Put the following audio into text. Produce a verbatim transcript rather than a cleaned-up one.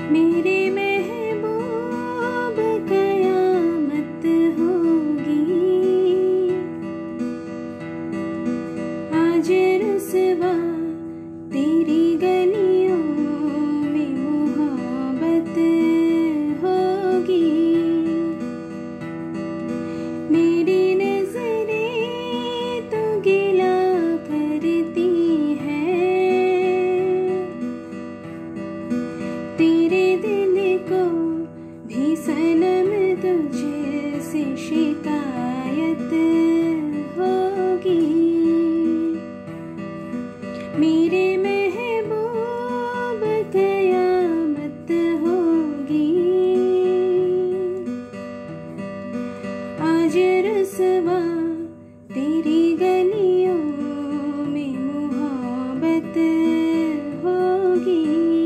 मेरे महबूब कयामत होगी, आज रुसवा तेरी गलियों में मोहब्बत होगी। मेरी नजरें तो गिला करती हैं, तेरे दिल को भी सनम तुझसे शिकायत होगी। मेरे महबूब कयामत होगी, आज रुसवा तेरी गलियों में मोहब्बत होगी।